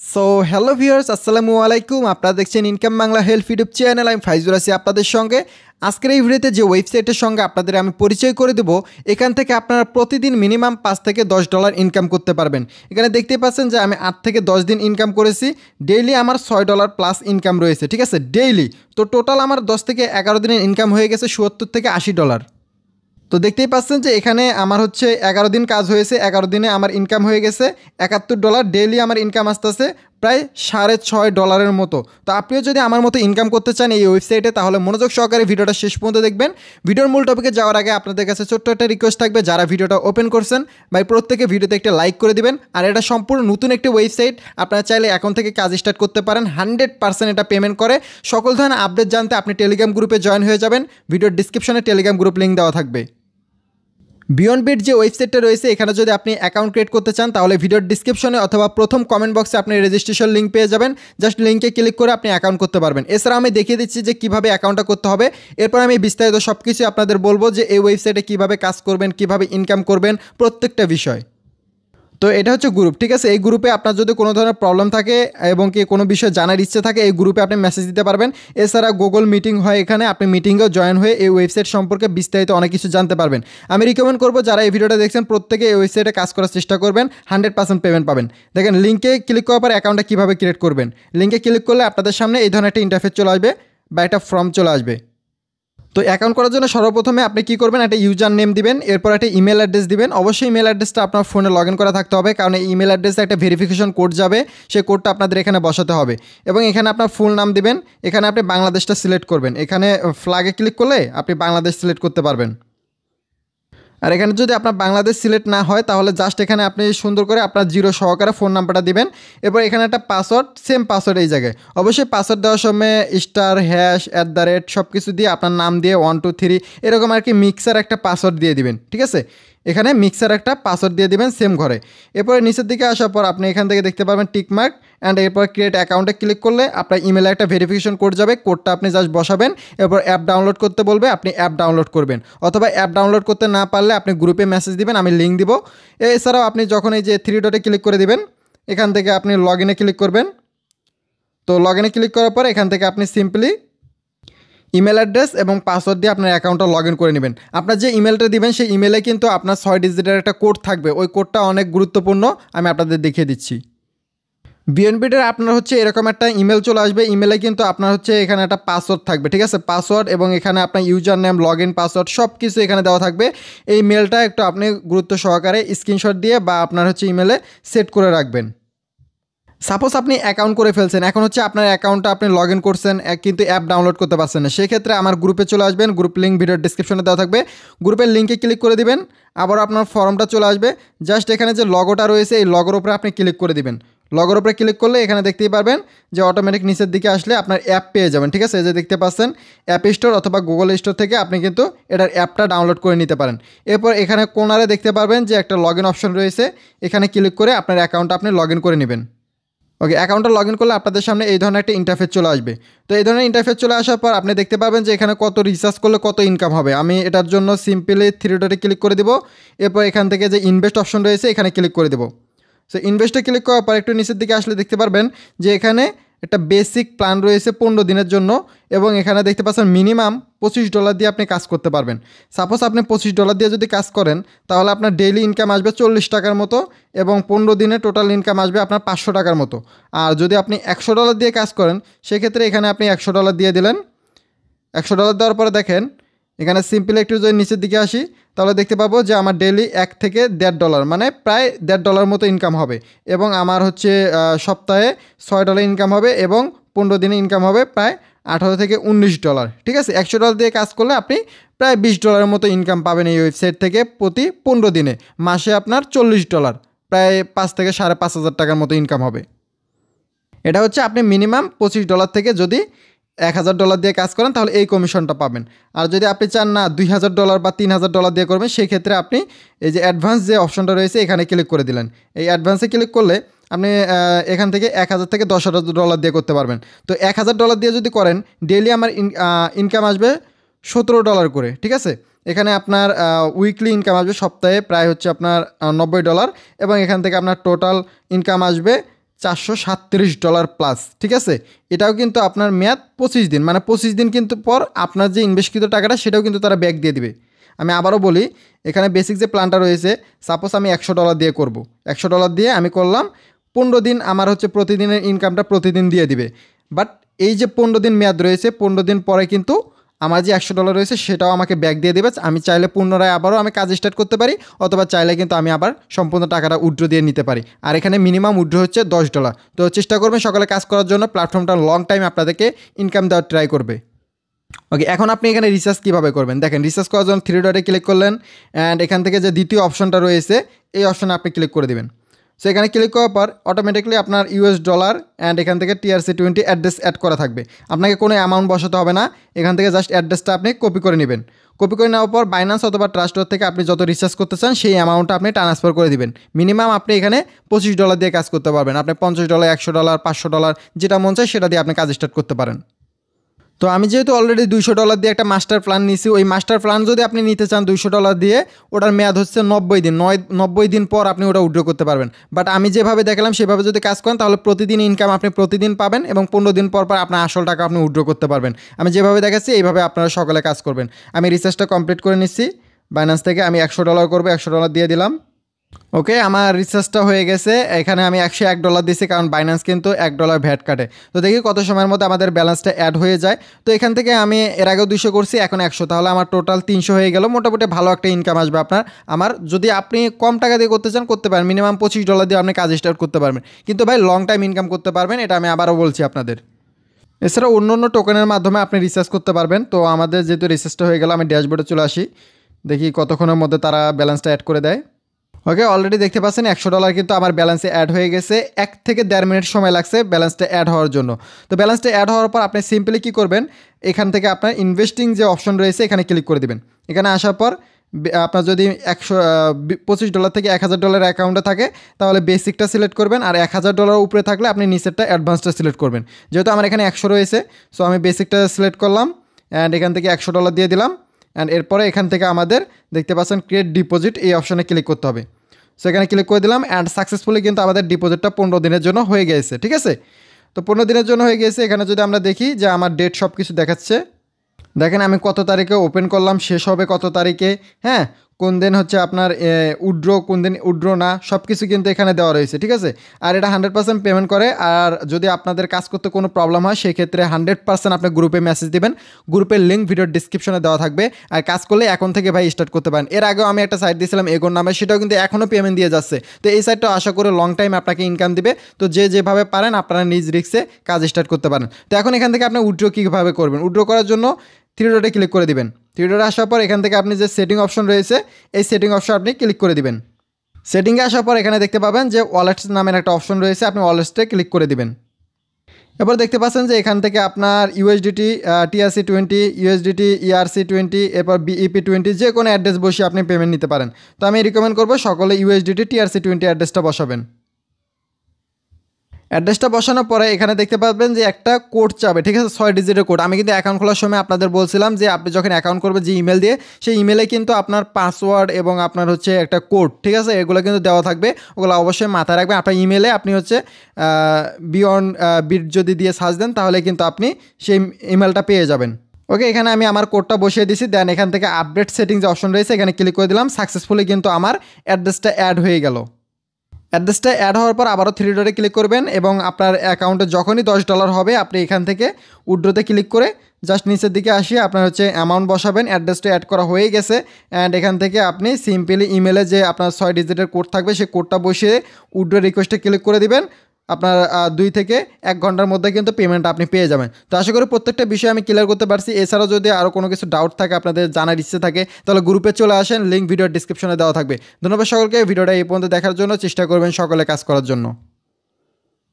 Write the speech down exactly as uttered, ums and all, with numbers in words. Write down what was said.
So hello viewers, আসসালামু আলাইকুম। আপনারা দেখছেন income Bangla help YouTube channel. আমি ফাইজুর আছি আপনাদের সঙ্গে। আজকের এই ভিডিওতে যে ওয়েবসাইটের সঙ্গে আপনাদের আমি পরিচয় করে দেবো, এখান থেকে আপনারা প্রতিদিন মিনিমাম পাঁচ থেকে দশ ডলার ইনকাম করতে পারবেন। এখানে দেখতে পাচ্ছেন যে আমি আট থেকে দশ দিন ইনকাম করেছি। ডেইলি আমার ছয় ডলার প্লাস ইনকাম রয়েছে, ঠিক আছে, ডেইলি। তো টোটাল আমার দশ থেকে এগারো দিনের ইনকাম হয়ে গেছে সত্তর থেকে আশি ডলার। তো দেখতেই পাচ্ছেন যে এখানে আমার হচ্ছে এগারো দিন কাজ হয়েছে, এগারো দিনে আমার ইনকাম হয়ে গেছে একাত্তর ডলার। ডেইলি আমার ইনকাম আসতেছে প্রায় সাড়ে ছয় ডলারের মতো। তো আপনিও যদি আমার মতো ইনকাম করতে চান এই ওয়েবসাইটে, তাহলে মনোযোগ সহকারে ভিডিওটা শেষ পর্যন্ত দেখবেন। ভিডিওর মূল টপিকে যাওয়ার আগে আপনাদের কাছে ছোট্ট একটা রিকোয়েস্ট থাকবে, যারা ভিডিওটা ওপেন করছেন ভাই প্রত্যেকে ভিডিওতে একটা লাইক করে দিবেন। আর এটা সম্পূর্ণ নতুন একটি ওয়েবসাইট, আপনারা চাইলে এখন থেকে কাজ স্টার্ট করতে পারেন। হান্ড্রেড পার্সেন্ট এটা পেমেন্ট করে। সকল ধরনের আপডেট জানতে আপনি টেলিগ্রাম গ্রুপে জয়েন হয়ে যাবেন। ভিডিওর ডিসক্রিপশনে টেলিগ্রাম গ্রুপ লিঙ্ক দেওয়া থাকবে। বিয়ন্ড বিট যে ওয়েবসাইটটা রয়েছে, এখানে যদি আপনি অ্যাকাউন্ট ক্রিয়েট করতে চান, তাহলে ভিডিওর ডিসক্রিপশনে অথবা প্রথম কমেন্ট বক্সে আপনি রেজিস্ট্রেশন লিঙ্ক পেয়ে যাবেন। জাস্ট লিঙ্কে ক্লিক করে আপনি অ্যাকাউন্ট করতে পারবেন। এছাড়া আমি দেখিয়ে দিচ্ছি যে কীভাবে অ্যাকাউন্টটা করতে হবে। এরপর আমি বিস্তারিত সব কিছু আপনাদের বলবো যে এই ওয়েবসাইটে কীভাবে কাজ করবেন, কীভাবে ইনকাম করবেন, প্রত্যেকটা বিষয়। তো এটা হচ্ছে গ্রুপ, ঠিক আছে। এই গ্রুপে আপনার যদি কোনো ধরনের প্রবলেম থাকে এবং কি কোনো বিষয় জানার ইচ্ছে থাকে, এই গ্রুপে আপনি মেসেজ দিতে পারবেন। এছাড়া গুগল মিটিং হয় এখানে, আপনি মিটিংয়েও জয়েন হয়ে এই ওয়েবসাইট সম্পর্কে বিস্তারিত অনেক কিছু জানতে পারবেন। আমি রিকমেন্ড করবো যারা এই ভিডিওটা দেখছেন প্রত্যেকে এই ওয়েবসাইটে কাজ করার চেষ্টা করবেন, হান্ড্রেড পার্সেন্ট পেমেন্ট পাবেন। দেখেন লিঙ্কে ক্লিক করার পর অ্যাকাউন্টটা কীভাবে ক্রিয়েট করবেন। লিঙ্কে ক্লিক করলে আপনাদের সামনে এই ধরনের একটা ইন্টারফেস চলে আসবে বা একটা ফর্ম চলে আসবে। তো অ্যাকাউন্ট করার জন্য সর্বপ্রথমে আপনি কী করবেন, একটা ইউজার নেম দিবেন, এরপর একটা ইমেল অ্যাড্রেস দিবেন। অবশ্যই ইমেল অ্যাড্রেসটা আপনার ফোনে লগ ইন করা থাকতে হবে, কারণ এই ইমেল অ্যাড্রেসে একটা ভেরিফিকেশন কোড যাবে, সেই কোডটা আপনাদের এখানে বসাতে হবে। এবং এখানে আপনার ফুল নাম দিবেন। এখানে আপনি বাংলাদেশটা সিলেক্ট করবেন। এখানে ফ্ল্যাগে ক্লিক করলে আপনি বাংলাদেশ সিলেক্ট করতে পারবেন। আর এখানে যদি আপনার বাংলাদেশ সিলেক্ট না হয়, তাহলে জাস্ট এখানে আপনি সুন্দর করে আপনার জিরো সহকারে ফোন নাম্বারটা দিবেন। এরপর এখানে একটা পাসওয়ার্ড, সেম পাসওয়ার্ড এই জায়গায়। অবশ্যই পাসওয়ার্ড দেওয়ার সময় star, hash, at the rate সব কিছু দিয়ে আপনার নাম দিয়ে ওয়ান টু থ্রি এরকম আর কি মিক্সার একটা পাসওয়ার্ড দিয়ে দিবেন, ঠিক আছে। এখানে মিক্সার একটা পাসওয়ার্ড দিয়ে দিবেন সেম ঘরে। এরপরে নিচের দিকে আসার পর আপনি এখান থেকে দেখতে পাবেন টিকমার্ক অ্যান্ড এরপর ক্রিয়েট অ্যাকাউন্টে ক্লিক করলে আপনার ইমেলে একটা ভেরিফিকেশন কোড যাবে। কোডটা আপনি জাস্ট বসাবেন। এরপর অ্যাপ ডাউনলোড করতে বলবে, আপনি অ্যাপ ডাউনলোড করবেন। অথবা অ্যাপ ডাউনলোড করতে না পারলে আপনি গ্রুপে মেসেজ দিবেন, আমি লিঙ্ক দিব। এছাড়াও আপনি যখন এই যে থ্রি ডটে ক্লিক করে দিবেন, এখান থেকে আপনি লগ ইনে ক্লিক করবেন। তো লগ ইনে ক্লিক করার পর এখান থেকে আপনি সিম্পলি ইমেল অ্যাড্রেস এবং পাসওয়ার্ড দিয়ে আপনার অ্যাকাউন্টটা লগ ইন করে নেবেন। আপনার যে ইমেলটা দিবেন সেই ইমেলে কিন্তু আপনার ছয় ডিজিটের একটা কোড থাকবে। ওই কোডটা অনেক গুরুত্বপূর্ণ, আমি আপনাদের দেখিয়ে দিচ্ছি। বিএনবিটার আপনার হচ্ছে এরকম একটা ইমেল চলে আসবে। ইমেলে কিন্তু আপনার হচ্ছে এখানে একটা পাসওয়ার্ড থাকবে, ঠিক আছে, পাসওয়ার্ড এবং এখানে আপনার user name, log in password সব কিছু এখানে দেওয়া থাকবে। এই মেলটা একটু আপনি গুরুত্ব সহকারে স্ক্রিনশট দিয়ে বা আপনার হচ্ছে ইমেলে সেট করে রাখবেন। সাপোজ আপনি অ্যাকাউন্ট করে ফেলছেন, এখন হচ্ছে আপনার অ্যাকাউন্টটা আপনি লগ ইন করছেন কিন্তু অ্যাপ ডাউনলোড করতে পারছেন না, সেক্ষেত্রে আমার গ্রুপে চলে আসবেন। গ্রুপ লিঙ্ক ভিডিওর ডিসক্রিপশনে দেওয়া থাকবে। গ্রুপের লিঙ্কে ক্লিক করে দিবেন, আবার আপনার ফর্মটা চলে আসবে। জাস্ট এখানে যে লগোটা রয়েছে এই লগোর উপরে আপনি ক্লিক করে দিবেন। লগোর উপরে ক্লিক করলে এখানে দেখতেই পারবেন যে অটোমেটিক নিচের দিকে আসলে আপনার অ্যাপ পেয়ে যাবেন, ঠিক আছে। এই যে দেখতে পাচ্ছেন অ্যাপ স্টোর অথবা গুগল স্টোর থেকে আপনি কিন্তু এটার অ্যাপটা ডাউনলোড করে নিতে পারেন। এরপর এখানে কোনারে দেখতে পারবেন যে একটা লগ ইন অপশন রয়েছে, এখানে ক্লিক করে আপনার অ্যাকাউন্টটা আপনি লগ ইন করে নেবেন। ওকে, অ্যাকাউন্টটা লগ ইন করলে আপনাদের সামনে এই ধরনের একটা ইন্টারফেস চলে আসবে। তো এই ধরনের ইন্টারফেস চলে আসার পর আপনি দেখতে পাবেন যে এখানে কত রিচার্জ করলে কত ইনকাম হবে। আমি এটার জন্য সিম্পলি থ্রি ডটে ক্লিক করে দেবো। এরপর এখান থেকে যে ইনভেস্ট অপশন রয়েছে এখানে ক্লিক করে দেবো। সো ইনভেস্টে ক্লিক করার পর একটু নিচের দিকে আসলে দেখতে পারবেন যে এখানে একটা বেসিক প্ল্যান রয়েছে পনেরো দিনের জন্য এবং এখানে দেখতে পাচ্ছেন মিনিমাম পঁচিশ ডলার দিয়ে আপনি কাজ করতে পারবেন। সাপোজ আপনি পঁচিশ ডলার দিয়ে যদি কাজ করেন, তাহলে আপনার ডেইলি ইনকাম আসবে চল্লিশ টাকার মতো এবং পনেরো দিনে টোটাল ইনকাম আসবে আপনার পাঁচশো টাকার মতো। আর যদি আপনি একশো ডলার দিয়ে কাজ করেন, সেক্ষেত্রে এখানে আপনি একশো ডলার দিয়ে দিলেন। একশো ডলার দেওয়ার পরে দেখেন এখানে সিম্পলি একটু যদি নিচের দিকে আসি, তাহলে দেখতে পাবো যে আমার ডেইলি এক থেকে দেড় ডলার মানে প্রায় দেড় ডলার মতো ইনকাম হবে এবং আমার হচ্ছে সপ্তাহে ছয় ডলার ইনকাম হবে এবং পনেরো দিনে ইনকাম হবে প্রায় আঠারো থেকে উনিশ ডলার, ঠিক আছে। একশো ডলার দিয়ে কাজ করলে আপনি প্রায় বিশ ডলারের মতো ইনকাম পাবেন এই ওয়েবসাইট থেকে প্রতি পনেরো দিনে। মাসে আপনার চল্লিশ ডলার, প্রায় পাঁচ থেকে সাড়ে পাঁচ হাজার টাকার মতো ইনকাম হবে। এটা হচ্ছে আপনি মিনিমাম পঁচিশ ডলার থেকে যদি এক হাজার ডলার দিয়ে কাজ করেন, তাহলে এই কমিশনটা পাবেন। আর যদি আপনি চান না দুই হাজার ডলার বা তিন হাজার ডলার দিয়ে করবেন, সেই ক্ষেত্রে আপনি এই যে অ্যাডভান্স যে অপশনটা রয়েছে এখানে ক্লিক করে দিলেন। এই অ্যাডভান্সে ক্লিক করলে আপনি এখান থেকে এক হাজার থেকে দশ হাজার ডলার দিয়ে করতে পারবেন। তো এক হাজার ডলার দিয়ে যদি করেন, ডেইলি আমার ইনকাম আসবে সতেরো ডলার করে, ঠিক আছে। এখানে আপনার উইকলি ইনকাম আসবে সপ্তাহে প্রায় হচ্ছে আপনার নব্বই ডলার এবং এখান থেকে আপনার টোটাল ইনকাম আসবে চারশো সাতত্রিশ ডলার প্লাস, ঠিক আছে। এটাও কিন্তু আপনার মেয়াদ পঁচিশ দিন, মানে পঁচিশ দিন কিন্তু পর আপনার যে ইনভেস্টকৃত টাকাটা সেটাও কিন্তু তারা ব্যাক দিয়ে দিবে। আমি আবারও বলি, এখানে বেসিক যে প্ল্যানটা রয়েছে, সাপোজ আমি একশো ডলার দিয়ে করব, একশো ডলার দিয়ে আমি করলাম, পনেরো দিন আমার হচ্ছে প্রতিদিনের ইনকামটা প্রতিদিন দিয়ে দিবে। বাট এই যে পনেরো দিন মেয়াদ রয়েছে, পনেরো দিন পরে কিন্তু আমার যে একশো ডলার রয়েছে সেটাও আমাকে ব্যাক দিয়ে দেবে। আমি চাইলে পুনরায় আবারও আমি কাজ স্টার্ট করতে পারি, অথবা চাইলে কিন্তু আমি আবার সম্পূর্ণ টাকাটা উইথড্র দিয়ে নিতে পারি। আর এখানে মিনিমাম উইথড্র হচ্ছে দশ ডলার। তো চেষ্টা করবেন সকালে কাজ করার জন্য, প্ল্যাটফর্মটা লং টাইম আপনাদেরকে ইনকাম দেওয়ার ট্রাই করবে। ওকে, এখন আপনি এখানে রিসার্চ কীভাবে করবেন দেখেন। রিসার্চ করার জন্য থ্রি ডটে ক্লিক করলেন, অ্যান্ড এখান থেকে যে দ্বিতীয় অপশনটা রয়েছে এই অপশনে আপনি ক্লিক করে দেবেন। সো এখানে ক্লিক করার পর অটোমেটিকলি আপনার ইউএস ডলার অ্যান্ড এখান থেকে টিআরসি টোয়েন্টি অ্যাড্রেস অ্যাড করা থাকবে। আপনাকে কোনো অ্যামাউন্ট বসাতে হবে না, এখান থেকে জাস্ট অ্যাড্রেসটা আপনি কপি করে নেবেন। কপি করে নেওয়ার পর বাইন্যান্স অথবা ট্রাস্টর থেকে আপনি যত রিচার্জ করতে চান সেই অ্যামাউন্টটা আপনি ট্রান্সফার করে দিবেন। মিনিমাম আপনি এখানে পঁচিশ ডলার দিয়ে কাজ করতে পারবেন। আপনি পঞ্চাশ ডলার, একশো ডলার, পাঁচশো ডলার যেটা মন চায় সেটা দিয়ে আপনি কাজ স্টার্ট করতে পারেন। তো আমি যেহেতু অলরেডি দুইশো ডলার দিয়ে একটা মাস্টার প্ল্যান নিয়েছি, ওই মাস্টার প্ল্যান যদি আপনি নিতে চান দুইশো ডলার দিয়ে, ওটার মেয়াদ হচ্ছে নব্বই দিন। নয় নব্বই দিন পর আপনি ওটা উইথড্র করতে পারবেন। বাট আমি যেভাবে দেখালাম সেভাবে যদি কাজ করেন তাহলে প্রতিদিন ইনকাম আপনি প্রতিদিন পাবেন, এবং পনেরো দিন পর পর আপনার আসল টাকা আপনি উইথড্র করতে পারবেন। আমি যেভাবে দেখাচ্ছি এইভাবে আপনারা সকালে কাজ করবেন। আমি রিচার্জটা কমপ্লিট করে নিচ্ছি বাইন্যান্স থেকে। আমি একশো ডলার করবো, একশো ডলার দিয়ে দিলাম। ওকে, আমার রিচার্জটা হয়ে গেছে। এখানে আমি একশো এক ডলার দিয়েছি, কারণ বাইন্যান্স কিন্তু এক ডলার ভ্যাট কাটে। তো দেখি কত সময়ের মধ্যে আমাদের ব্যালেন্সটা অ্যাড হয়ে যায়। তো এখান থেকে আমি এর আগেও দুশো করছি, এখন একশো, তাহলে আমার টোটাল তিনশো হয়ে গেল। মোটামুটি ভালো একটা ইনকাম আসবে আপনার। আমার যদি আপনি কম টাকা দিয়ে করতে চান করতে পারেন, মিনিমাম পঁচিশ ডলার দিয়ে আপনি কাজ স্টার্ট করতে পারবেন, কিন্তু ভাই লং টাইম ইনকাম করতে পারবেন, এটা আমি আবারও বলছি আপনাদের। এছাড়া অন্য অন্য টোকেনের মাধ্যমে আপনি রিচার্জ করতে পারবেন। তো আমাদের যেহেতু রিচার্জটা হয়ে গেল, আমি ড্যাশবোর্ডে চলে আসি, দেখি কতক্ষণের মধ্যে তারা ব্যালেন্সটা অ্যাড করে দেয়। ওকে, অলরেডি দেখতে পাচ্ছেন একশো ডলার কিন্তু আমার ব্যালেন্সে অ্যাড হয়ে গেছে। এক থেকে দেড় মিনিট সময় লাগছে ব্যালেন্সটা অ্যাড হওয়ার জন্য। তো ব্যালেন্সটা অ্যাড হওয়ার পর আপনি সিম্পলি কী করবেন, এখান থেকে আপনার ইনভেস্টিং যে অপশন রয়েছে এখানে ক্লিক করে দেবেন। এখানে আসার পর আপনার যদি একশো পঁচিশ ডলার থেকে এক হাজার ডলার অ্যাকাউন্টে থাকে তাহলে বেসিকটা সিলেক্ট করবেন, আর এক হাজার ডলার উপরে থাকলে আপনি নিচেরটা অ্যাডভান্সটা সিলেক্ট করবেন। যেহেতু আমার এখানে একশো রয়েছে, সো আমি বেসিকটা সিলেক্ট করলাম, অ্যান্ড এখান থেকে একশো ডলার দিয়ে দিলাম। অ্যান্ড এরপরে এখান থেকে আমাদের দেখতে পাচ্ছেন ক্রিয়েট ডিপোজিট, এই অপশনে ক্লিক করতে হবে। সো এখানে ক্লিক করে দিলাম, অ্যান্ড সাকসেসফুলি কিন্তু আমাদের ডিপোজিটটা পনেরো দিনের জন্য হয়ে গেছে, ঠিক আছে। তো পনেরো দিনের জন্য হয়ে গেছে। এখানে যদি আমরা দেখি যে আমার ডেট সব কিছু দেখাচ্ছে, দেখেন আমি কত তারিখে ওপেন করলাম, শেষ হবে কত তারিখে, হ্যাঁ, কোন দিন হচ্ছে আপনার উইথড্র, কোন দিন উইথড্র না, সব কিছু কিন্তু এখানে দেওয়া রয়েছে, ঠিক আছে। আর এটা হান্ড্রেড পার্সেন্ট পেমেন্ট করে। আর যদি আপনাদের কাজ করতে কোনো প্রবলেম হয় সেক্ষেত্রে হান্ড্রেড পার্সেন্ট আপনি গ্রুপে মেসেজ দেবেন, গ্রুপের লিঙ্ক ভিডিওর ডিসক্রিপশনে দেওয়া থাকবে। আর কাজ করলে এখন থেকে ভাই স্টার্ট করতে পারেন। এর আগেও আমি একটা সাইট দিয়েছিলাম এগোর নামে, সেটাও কিন্তু এখনও পেমেন্ট দিয়ে যাচ্ছে। তো এই সাইটটা আশা করে লং টাইম আপনাকে ইনকাম দিবে। তো যে যেভাবে পারেন আপনারা নিজ রিস্কে কাজ স্টার্ট করতে পারেন। তো এখন এখান থেকে আপনি উইথড্র কীভাবে করবেন, উইথড্র করার জন্য থ্রি ডটে ক্লিক করে দিবেন। থ্রি ডটে আসার পর এখান থেকে আপনি যে সেটিং অপশন রয়েছে এই সেটিং অপশন আপনি ক্লিক করে দিবেন। সেটিংয়ে আসার পর এখানে দেখতে পাবেন যে ওয়ালেটস নামের একটা অপশন রয়েছে, আপনি ওয়ালেটসে ক্লিক করে দিবেন। এবার দেখতে পাচ্ছেন যে এখান থেকে আপনার USDT, TRC twenty, USDT, ERC twenty, এরপর বিইপি টোয়েন্টি যে কোনো অ্যাড্রেস বসিয়ে আপনি পেমেন্ট নিতে পারেন। তো আমি রিকমেন্ড করবো সকলে ইউএসডিটি, টিআরসি টোয়েন্টি অ্যাড্রেসটা বসাবেন। অ্যাড্রেসটা বসানোর পরে এখানে দেখতে পাবেন যে একটা কোড চাবে, ঠিক আছে, ছয় ডিজিটের কোড। আমি কিন্তু অ্যাকাউন্ট খোলার সময় আপনাদের বলছিলাম যে আপনি যখন অ্যাকাউন্ট করবেন যে ইমেল দিয়ে, সেই ইমেলে কিন্তু আপনার পাসওয়ার্ড এবং আপনার হচ্ছে একটা কোড, ঠিক আছে, এগুলো কিন্তু দেওয়া থাকবে। ওগুলো অবশ্যই মাথায় রাখবেন। আপনার ইমেলে আপনি হচ্ছে বিয়ন্ড বিট যদি দিয়ে সার্চ দেন তাহলে কিন্তু আপনি সেই ইমেলটা পেয়ে যাবেন। ওকে, এখানে আমি আমার কোডটা বসিয়ে দিছি। দেন এখান থেকে আপডেট সেটিং যে অপশন রয়েছে এখানে ক্লিক করে দিলাম। সাকসেসফুলি কিন্তু আমার অ্যাড্রেসটা অ্যাড হয়ে গেল। অ্যাড্রেসটা অ্যাড হওয়ার পর আবারও থ্রি ডটে ক্লিক করবেন, এবং আপনার অ্যাকাউন্টে যখনই দশ ডলার হবে আপনি এখান থেকে উইথড্রোতে ক্লিক করে জাস্ট নিচের দিকে আসিয়ে আপনার হচ্ছে অ্যামাউন্ট বসাবেন। অ্যাড্রেসটা অ্যাড করা হয়ে গেছে, অ্যান্ড এখান থেকে আপনি সিম্পলি ইমেলে যে আপনার ছয় ডিজিটের কোড থাকবে সেই কোডটা বসিয়ে উইথড্রো রিকোয়েস্টে ক্লিক করে দিবেন। আপনার দুই থেকে এক ঘন্টার মধ্যে কিন্তু পেমেন্ট আপনি পেয়ে যাবেন। তো আশা করি প্রত্যেকটা বিষয় আমি ক্লিয়ার করতে পারছি। এছাড়াও যদি আরও কোনো কিছু ডাউট থাকে, আপনাদের জানার ইচ্ছে থাকে, তাহলে গ্রুপে চলে আসেন, লিঙ্ক ভিডিওর ডিসক্রিপশনে দেওয়া থাকবে। ধন্যবাদ সকলকে ভিডিওটা এই পর্যন্ত দেখার জন্য। চেষ্টা করবেন সকলে কাজ করার জন্য।